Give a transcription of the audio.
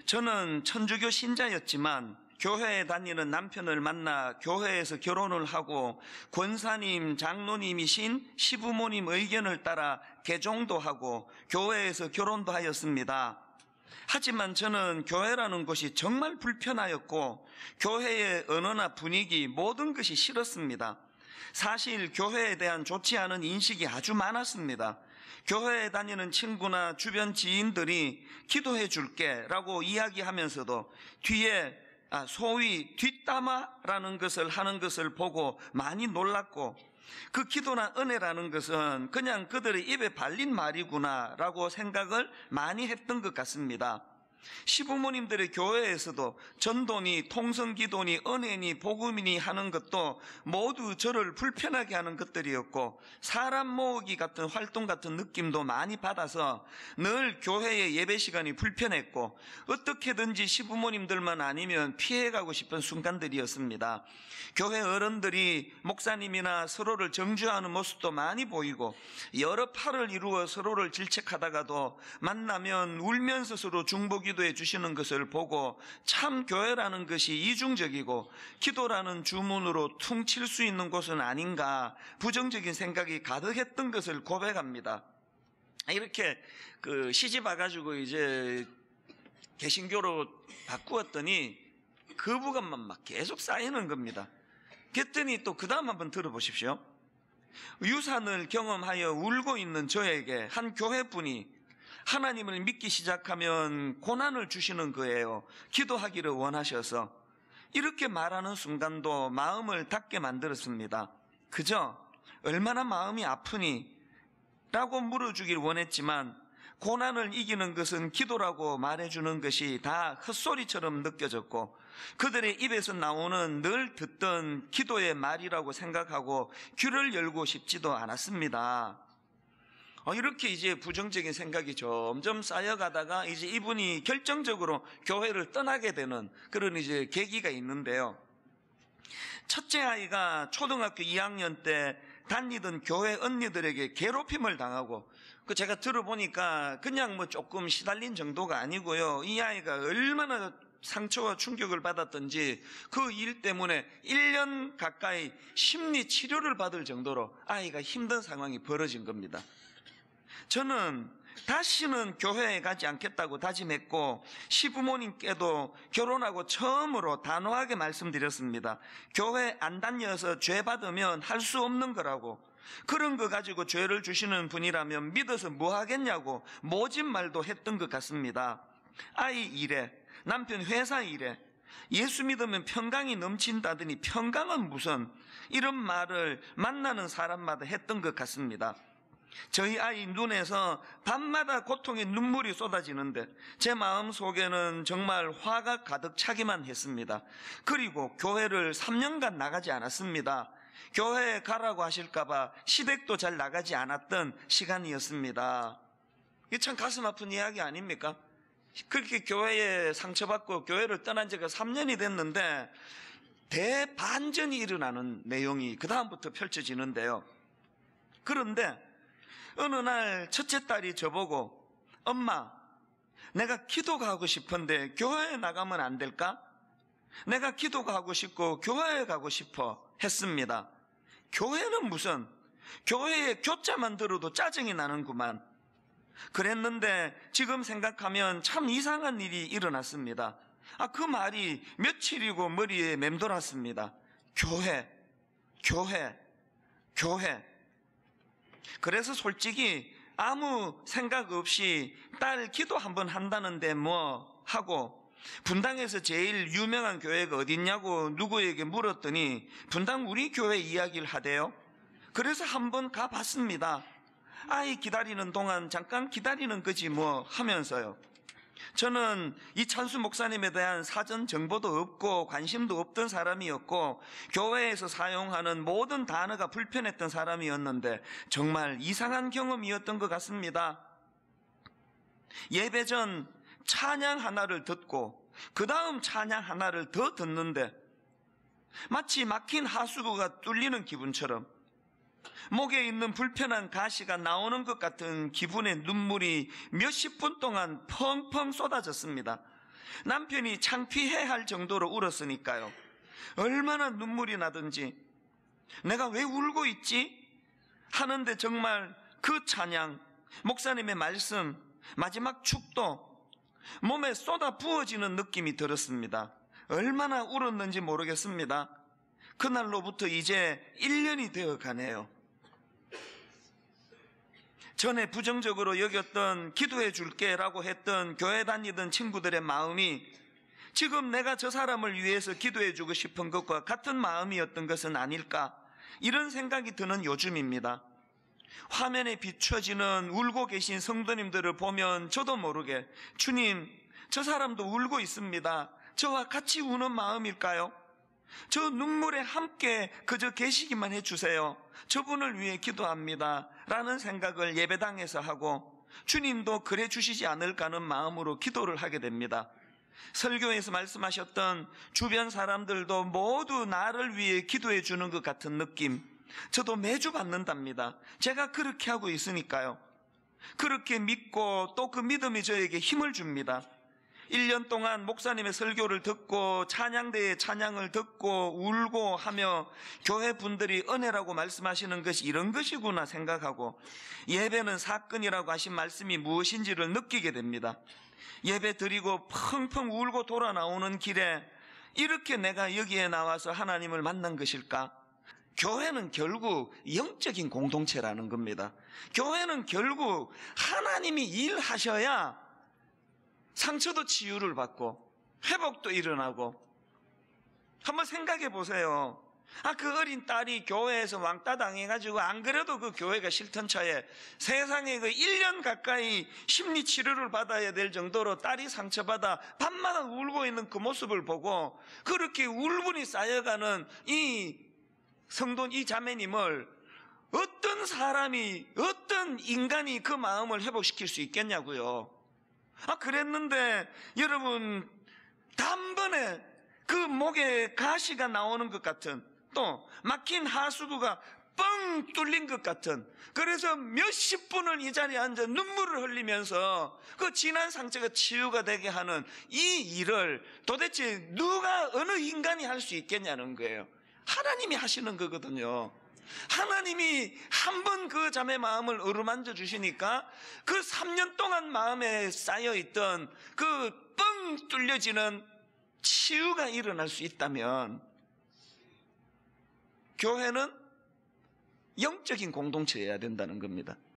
저는 천주교 신자였지만 교회에 다니는 남편을 만나 교회에서 결혼을 하고 권사님, 장로님이신 시부모님 의견을 따라 개종도 하고 교회에서 결혼도 하였습니다. 하지만 저는 교회라는 곳이 정말 불편하였고 교회의 언어나 분위기 모든 것이 싫었습니다. 사실 교회에 대한 좋지 않은 인식이 아주 많았습니다. 교회에 다니는 친구나 주변 지인들이 기도해 줄게 라고 이야기하면서도 뒤에 소위 뒷담화라는 것을 하는 것을 보고 많이 놀랐고, 그 기도나 은혜라는 것은 그냥 그들의 입에 발린 말이구나 라고 생각을 많이 했던 것 같습니다. 시부모님들의 교회에서도 전도니 통성기도니 은혜니 복음이니 하는 것도 모두 저를 불편하게 하는 것들이었고, 사람 모으기 같은 활동 같은 느낌도 많이 받아서 늘 교회의 예배 시간이 불편했고, 어떻게든지 시부모님들만 아니면 피해가고 싶은 순간들이었습니다. 교회 어른들이 목사님이나 서로를 정죄하는 모습도 많이 보이고, 여러 팔을 이루어 서로를 질책하다가도 만나면 울면서 서로 중보기도해 주시는 것을 보고 참 교회라는 것이 이중적이고 기도라는 주문으로 퉁칠 수 있는 곳은 아닌가 부정적인 생각이 가득했던 것을 고백합니다. 이렇게 시집 와가지고 이제 개신교로 바꾸었더니 거부감만 막 계속 쌓이는 겁니다. 그랬더니 또 그 다음 한번 들어보십시오. 유산을 경험하여 울고 있는 저에게 한 교회분이 하나님을 믿기 시작하면 고난을 주시는 거예요. 기도하기를 원하셔서. 이렇게 말하는 순간도 마음을 닫게 만들었습니다. 그저 얼마나 마음이 아프니? 라고 물어주길 원했지만 고난을 이기는 것은 기도라고 말해주는 것이 다 헛소리처럼 느껴졌고, 그들의 입에서 나오는 늘 듣던 기도의 말이라고 생각하고 귀를 열고 싶지도 않았습니다. 이렇게 이제 부정적인 생각이 점점 쌓여가다가 이제 이분이 결정적으로 교회를 떠나게 되는 그런 이제 계기가 있는데요. 첫째 아이가 초등학교 2학년 때 다니던 교회 언니들에게 괴롭힘을 당하고, 제가 들어보니까 그냥 조금 시달린 정도가 아니고요. 이 아이가 얼마나 상처와 충격을 받았던지 그 일 때문에 1년 가까이 심리 치료를 받을 정도로 아이가 힘든 상황이 벌어진 겁니다. 저는 다시는 교회에 가지 않겠다고 다짐했고, 시부모님께도 결혼하고 처음으로 단호하게 말씀드렸습니다. 교회 안 다녀서 죄 받으면 할 수 없는 거라고, 그런 거 가지고 죄를 주시는 분이라면 믿어서 뭐 하겠냐고 모진 말도 했던 것 같습니다. 아이 일에, 남편 회사 일에 예수 믿으면 평강이 넘친다더니 평강은 무슨, 이런 말을 만나는 사람마다 했던 것 같습니다. 저희 아이 눈에서 밤마다 고통의 눈물이 쏟아지는데 제 마음 속에는 정말 화가 가득 차기만 했습니다. 그리고 교회를 3년간 나가지 않았습니다. 교회에 가라고 하실까봐 시댁도 잘 나가지 않았던 시간이었습니다. 이게 참 가슴 아픈 이야기 아닙니까? 그렇게 교회에 상처받고 교회를 떠난 지가 3년이 됐는데 대반전이 일어나는 내용이 그 다음부터 펼쳐지는데요. 그런데 어느 날 첫째 딸이 저보고, 엄마, 내가 기도가 하고 싶은데 교회에 나가면 안 될까? 내가 기도가 하고 싶고 교회에 가고 싶어 했습니다. 교회는 무슨, 교회의 교자만 들어도 짜증이 나는구만. 그랬는데 지금 생각하면 참 이상한 일이 일어났습니다. 그 말이 며칠이고 머리에 맴돌았습니다. 교회. 그래서 솔직히 아무 생각 없이 딸 기도 한번 한다는데 뭐 하고, 분당에서 제일 유명한 교회가 어딨냐고 누구에게 물었더니 분당 우리 교회 이야기를 하대요. 그래서 한번 가봤습니다. 아이 기다리는 동안 잠깐 기다리는 거지 뭐 하면서요. 저는 이찬수 목사님에 대한 사전 정보도 없고 관심도 없던 사람이었고 교회에서 사용하는 모든 단어가 불편했던 사람이었는데 정말 이상한 경험이었던 것 같습니다. 예배 전 찬양 하나를 듣고 그 다음 찬양 하나를 더 듣는데 마치 막힌 하수구가 뚫리는 기분처럼 목에 있는 불편한 가시가 나오는 것 같은 기분의 눈물이 몇십 분 동안 펑펑 쏟아졌습니다. 남편이 창피해할 정도로 울었으니까요. 얼마나 눈물이 나든지 내가 왜 울고 있지? 하는데 정말 그 찬양, 목사님의 말씀, 마지막 축도 몸에 쏟아 부어지는 느낌이 들었습니다. 얼마나 울었는지 모르겠습니다. 그날로부터 이제 1년이 되어 가네요. 전에 부정적으로 여겼던 기도해 줄게라고 했던 교회 다니던 친구들의 마음이 지금 내가 저 사람을 위해서 기도해 주고 싶은 것과 같은 마음이었던 것은 아닐까, 이런 생각이 드는 요즘입니다. 화면에 비춰지는 울고 계신 성도님들을 보면 저도 모르게 주님, 저 사람도 울고 있습니다. 저와 같이 우는 마음일까요? 저 눈물에 함께 그저 계시기만 해주세요. 저분을 위해 기도합니다 라는 생각을 예배당에서 하고 주님도 그래 주시지 않을까 하는 마음으로 기도를 하게 됩니다. 설교에서 말씀하셨던 주변 사람들도 모두 나를 위해 기도해 주는 것 같은 느낌, 저도 매주 받는답니다. 제가 그렇게 하고 있으니까요. 그렇게 믿고 또 그 믿음이 저에게 힘을 줍니다. 1년 동안 목사님의 설교를 듣고 찬양대의 찬양을 듣고 울고 하며 교회 분들이 은혜라고 말씀하시는 것이 이런 것이구나 생각하고 예배는 사건이라고 하신 말씀이 무엇인지를 느끼게 됩니다. 예배 드리고 펑펑 울고 돌아 나오는 길에 이렇게 내가 여기에 나와서 하나님을 만난 것일까? 교회는 결국 영적인 공동체라는 겁니다. 교회는 결국 하나님이 일하셔야 상처도 치유를 받고 회복도 일어나고. 한번 생각해 보세요. 그 어린 딸이 교회에서 왕따 당해가지고 안 그래도 그 교회가 싫던 차에 세상에 그 1년 가까이 심리 치료를 받아야 될 정도로 딸이 상처받아 밤마다 울고 있는 그 모습을 보고 그렇게 울분이 쌓여가는 이 성도, 이 자매님을 어떤 사람이, 어떤 인간이 그 마음을 회복시킬 수 있겠냐고요. 그랬는데 여러분, 단번에 그 목에 가시가 나오는 것 같은, 또 막힌 하수구가 뻥 뚫린 것 같은, 그래서 몇십 분을 이 자리에 앉아 눈물을 흘리면서 그 지난 상처가 치유가 되게 하는 이 일을 도대체 누가, 어느 인간이 할 수 있겠냐는 거예요. 하나님이 하시는 거거든요. 하나님이 한 번 그 자매 마음을 어루만져 주시니까 그 3년 동안 마음에 쌓여있던 그 뻥 뚫려지는 치유가 일어날 수 있다면 교회는 영적인 공동체여야 된다는 겁니다.